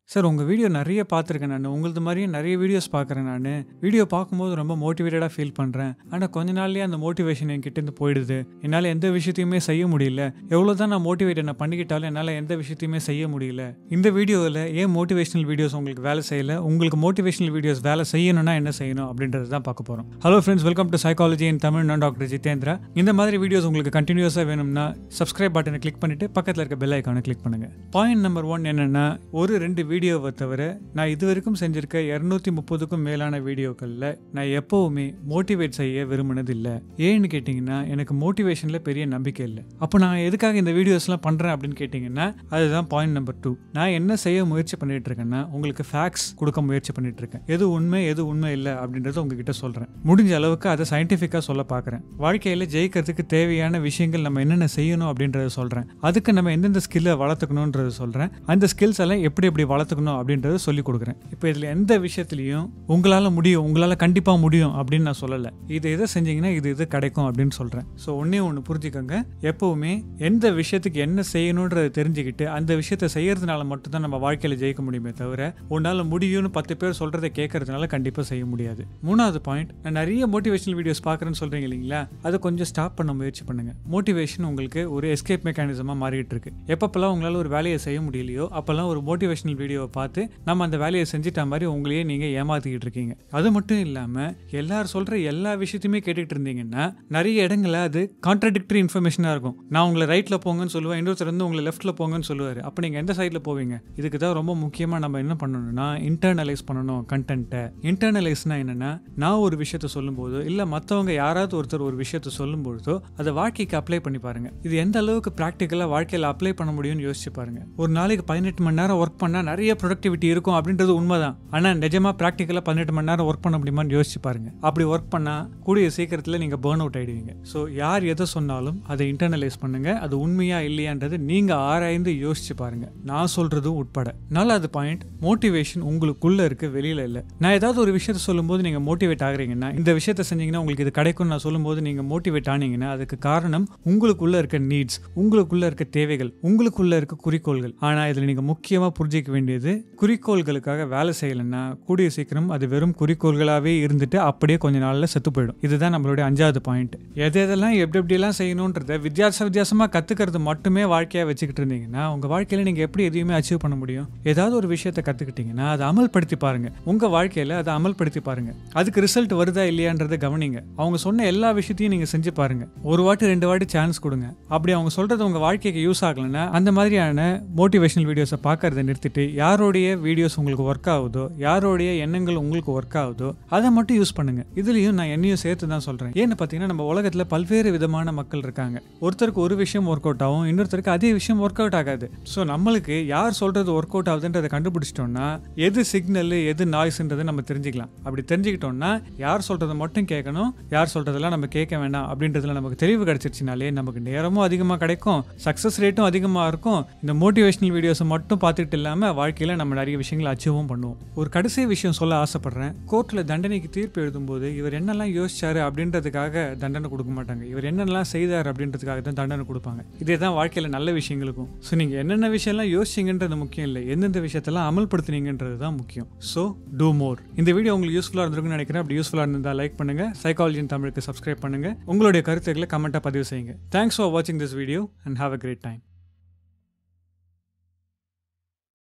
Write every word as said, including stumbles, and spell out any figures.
Sir உங்கள் video நிறைய பார்த்துருக்கேன் நான். உங்களது மாதிரியே நிறைய வீடியோஸ் பார்க்குறேன் நான். வீடியோ பார்க்கும்போது ரொம்ப மோட்டிவேட்டடாக ஃபீல் பண்ணுறேன். ஆனால் கொஞ்ச நாள்லேயே அந்த மோட்டிவேஷன் என்கிட்டேருந்து போயிடுது. என்னால் எந்த விஷயத்தையுமே செய்ய முடியல. எவ்வளோ தான் நான் மோட்டிவேட் என்ன பண்ணிக்கிட்டாலும் என்னால் எந்த விஷயத்தையுமே செய்ய முடியல. இந்த வீடியோவில் ஏன் மோட்டிவேஷனல் வீடியோஸ் உங்களுக்கு வேலை செய்யலை, உங்களுக்கு மோட்டிவேஷனல் வீடியோஸ் வேலை செய்யணும்னா என்ன செய்யணும் அப்படின்றது தான் பார்க்க போகிறோம். Hello friends, welcome to psychology in Tamil. நான் டாக்டர் ஜிதேந்திரா. இந்த மாதிரி வீடியோஸ் உங்களுக்கு கண்டினியூஸாக வேணும்னா சப்ஸ்கிரைப் பட்டனை கிளிக் பண்ணிட்டு பக்கத்தில் இருக்க பெல் ஐக்கானை கிளிக் பண்ணுங்கள். பாயிண்ட் நம்பர் ஒன் என்னென்னா, ஒரு ரெண்டு வீடியோவை தவிர நான் இது வரைக்கும் செஞ்சிருக்க இருநூத்தி முப்பதுக்கும் மேலான வீடியோக்களில் நான் எப்போவுமே மோட்டிவேட் செய்ய விரும்பினது இல்லை. ஏன்னு கேட்டிங்கன்னா, எனக்கு மோட்டிவேஷனில் பெரிய நம்பிக்கை இல்லை. அப்போ நான் எதுக்காக இந்த வீடியோஸ்லாம் பண்ணுறேன் அப்படின்னு கேட்டிங்கன்னா, அதுதான் பாயிண்ட் நம்பர் டூ. நான் என்ன செய்ய முயற்சி பண்ணிட்டு இருக்கேன்னா, உங்களுக்கு ஃபேக்ட்ஸ் கொடுக்க முயற்சி பண்ணிட்டு இருக்கேன். எது உண்மை எது உண்மை இல்லை அப்படின்றத உங்ககிட்ட சொல்கிறேன். முடிஞ்ச அளவுக்கு அதை சயின்டிஃபிக்காக சொல்ல பார்க்குறேன். வாழ்க்கையில் ஜெயிக்கிறதுக்கு தேவையான விஷயங்கள் நம்ம என்னென்ன செய்யணும் அப்படின்றத சொல்கிறேன். அதுக்கு நம்ம எந்தெந்த ஸ்கில்லை வளர்த்துக்கணுன்றத சொல்கிறேன். அந்த ஸ்கில்ஸ் எல்லாம் எப்படி எப்படி வளர்த்துக்கணும் அப்படின்றத சொல்லி கொடுக்குறேன். இப்போ இதில் எந்த விஷயத்துலையும் உங்களால் முடியும், உங்களால் கண்டிப்பாக முடியும் அப்படின்னு நான் சொல்லலை. இது எதை செஞ்சீங்கன்னா இது இது கிடைக்கும் அப்படின்னு சொல்கிறேன். ஸோ ஒன்றே ஒன்று புரிஞ்சுக்கோங்க, எப்போவுமே எந்த விஷயத்துக்கு என்ன செய்யணுன்றதை தெரிஞ்சுக்கிட்டு அந்த விஷயத்தை செய்யறதுனால மட்டும்தான் நம்ம வாழ்க்கையில் ஜெயிக்க முடியுமே தவிர, உன்னால் முடியும்னு பத்து பேர் சொல்கிறத கேட்கறதுனால கண்டிப்பாக செய்ய முடியாது. மூணாவது பாயிண்ட், நான் நிறைய மோட்டிவேஷனல் வீடியோஸ் பார்க்குறேன்னு சொல்கிறீங்க இல்லைங்களா, அதை கொஞ்சம் ஸ்டாப் பண்ண முயற்சி பண்ணுங்க. மோட்டிவேஷன் உங்களுக்கு ஒரு எஸ்கேப் மெக்கானிசமாக மாறிட்டு இருக்கு. எப்பப்பெல்லாம் உங்களால் ஒரு வேலையை செய்ய முடியலையோ அப்போல்லாம் ஒரு மோட்டிவேஷனல் வீடியோவை பார்த்து நம்ம அந்த வேலையை செஞ்சுட்ட மாதிரி உங்களையே நீங்கள் ஏமாத்திக்கிட்டு இருக்கீங்க. அது மட்டும் இல்லாமல் எல்லாரும் சொல்கிற எல்லா விஷயத்தையுமே கேட்டுக்கிட்டு இருந்தீங்கன்னா நிறைய இடங்களில் அது கான்ட்ராடிக்டரி இன்ஃபர்மேஷனாக இருக்கும். நான் உங்களை ரைட்டில் போங்கன்னு சொல்லுவேன், இன்னொருத்தர் வந்து உங்களை லெஃப்ட்டில் போங்கன்னு சொல்லுவார். அப்போ நீங்கள் எந்த சைடில் போவீங்க? இதுக்கு தான் ரொம்ப முக்கியமாக நம்ம என்ன பண்ணணும்னா, இன்டர்னலைஸ் பண்ணணும் கண்டென்ட்டை. இன்டர்னலைஸ்னால் என்னென்னா, நான் ஒரு விஷயத்த சொல்லும்போதோ இல்லை மற்றவங்க யாராவது ஒருத்தர் ஒரு விஷயத்த சொல்லும்போதோ அதை வாழ்க்கைக்கு அப்ளை பண்ணி பாருங்கள். இது எந்த அளவுக்கு ப்ராக்டிக்கலாக வாழ்க்கையில் அப்ளை பண்ண முடியும்னு யோசிச்சு பாருங்கள். ஒரு நாளைக்கு பதினெட்டு மணி நேரம் ஒர்க் பண்ணால் நிறைய ப்ரொடக்டிவிட்டி இருக்கும் அப்படின்றது உண்மைதான். ஆனால் நிஜமாக ப்ராக்டிக்கலாக பதினெட்டு மணி நேரம் ஒர்க் பண்ண முடியுமான்னு யோசிச்சு பாருங்க. அப்படி ஒர்க் பண்ணால் கூடிய சீக்கிரத்தில் நீங்கள் பர்ன் அவுட் ஆகிடுவீங்க. ஸோ யார் எதை சொன்னாலும் அதை இன்டர்னலைஸ் பண்ணுங்க. அது உண்மையா இல்லையான்றது நீங்கள் ஆராய்ந்து யோசிச்சு பாருங்க, நான் சொல்றதும் உட்பட. நாலாவது பாயிண்ட், மோட்டிவேஷன் உங்களுக்குள்ள இருக்கு, வெளியில இல்லை. நான் ஏதாவது ஒரு விஷயத்தை சொல்லும்போது நீங்கள் மோட்டிவேட் ஆகுறீங்கன்னா, இந்த விஷயத்தை செஞ்சீங்கன்னா உங்களுக்கு இது கிடைக்கும் நான் சொல்லும்போது நீங்கள் மோட்டிவேட் ஆனீங்கன்னா, அதுக்கு காரணம் உங்களுக்குள்ள இருக்க நீட்ஸ், உங்களுக்குள்ள இருக்க தேவைகள், உங்களுக்குள்ள இருக்க குறிக்கோள்கள். ஆனால் இதில் நீங்கள் முக்கியமாக புரிஞ்சிக்க வேண்டியது, குறிக்கோள்களுக்காக வேலை செய்யலைன்னா கூடிய சீக்கிரம் அது வெறும் குறிக்கோள்களாகவே இருந்துட்டு அப்படியே கொஞ்ச நாளில் செத்து போயிடும். இதுதான் நம்மளுடைய அஞ்சாவது பாயிண்ட். எது எதெல்லாம் எப்படி எப்படிலாம் செய்யணுன்றத வித்தியாச வித்தியாசமாக கற்றுக்கிறது மட்டுமே வாழ்க்கையாக வச்சுக்கிட்டு இருந்தீங்கன்னா உங்கள் வாழ்க்கையில் நீங்கள் எப்படி எதையுமே அச்சீவ் பண்ண முடியும்? ஏதாவது ஒரு விஷயத்தை கற்றுக்கிட்டீங்கன்னா அதை அமல்படுத்தி பாருங்க. உங்கள் வாழ்க்கையில் அதை அமல்படுத்தி பாருங்க. அதுக்கு ரிசல்ட் வருதா இல்லையான்றதை கவனிங்க. அவங்க சொன்ன எல்லா விஷயத்தையும் நீங்கள் செஞ்சு பாருங்க. ஒரு வாட்டி ரெண்டு வாட்டி சான்ஸ் கொடுங்க. அப்படி அவங்க சொல்றது உங்கள் வாழ்க்கைக்கு யூஸ் ஆகலைன்னா அந்த மாதிரியான மோட்டிவேஷனல் வீடியோஸை பார்க்கறத நிறுத்திட்டு யாரோடைய வீடியோஸ் உங்களுக்கு ஒர்க் ஆகுதோ, யாரோடைய எண்ணங்கள் உங்களுக்கு ஒர்க் ஆகுதோ அதை மட்டும் யூஸ் பண்ணுங்க. இதுலயும் நான் என்னையும் சேர்த்து தான் சொல்றேன். ஏன்னு பார்த்தீங்கன்னா, நம்ம உலகத்துல பல்வேறு விதமான மக்கள் இருக்காங்க. ஒருத்தருக்கு ஒரு விஷயம் ஒர்க் அவுட் ஆகும், இன்னொருத்தருக்கு அதே விஷயம் ஒர்க் அவுட் ஆகாது. ஸோ நம்மளுக்கு யார் சொல்றது ஒர்க் அவுட் ஆகுதுன்றதை கண்டுபிடிச்சிட்டோம்னா எது சிக்னல் எது நாய்ஸ்ன்றதை நம்ம தெரிஞ்சுக்கலாம். அப்படி தெரிஞ்சுக்கிட்டோம்னா யார் சொல்றதை மட்டும் கேட்கணும், யார் சொல்றதெல்லாம் நம்ம கேட்க வேண்டாம் அப்படின்றதுல நமக்கு தெளிவு கிடைச்சிருச்சுனாலே நமக்கு நேரமும் அதிகமாக கிடைக்கும், சக்சஸ் ரேட்டும் அதிகமாக இருக்கும். இந்த மோட்டிவேஷனல் வீடியோஸை மட்டும் பார்த்துட்டு இல்லாமல் வாழ்க்கையில் நம்ம நிறைய விஷயங்களை அச்சீவும் பண்ணுவோம். ஒரு கடைசி விஷயம் சொல்ல ஆசைப்படுறேன். கோர்ட்டில் தண்டனைக்கு தீர்ப்பு எழுதும்போது இவர் என்னெல்லாம் யோசிச்சாரு அப்படின்றதுக்காக தண்டனை கொடுக்க மாட்டாங்க. இவர் என்னெல்லாம் செய்தார் அப்படின்றதுக்காக தான் தண்டனை கொடுப்பாங்க. இதே தான் வாழ்க்கையில் நல்ல விஷயங்களுக்கும். ஸோ நீங்கள் என்னென்ன விஷயம்லாம் யோசிச்சிங்கன்றது முக்கியம் இல்லை, எந்தெந்த விஷயத்தெல்லாம் அமல்படுத்தினீங்கன்றது தான் முக்கியம். So do more. இந்த வீடியோ உங்களுக்கு யூஸ்ஃபுல்லாக இருந்திருக்குன்னு நினைக்கிறேன். அப்படி யூஸ்ஃபுல்லாக இருந்தால் லைக் பண்ணுங்க, சைக்காலஜி இன் தமிழுக்கு சப்ஸ்கிரைப் பண்ணுங்க, உங்களுடைய கருத்துக்களை கமெண்ட்டாக பதிவு செய்யுங்க. தேங்க்ஸ் ஃபார் வாட்சிங் this video and have a great time.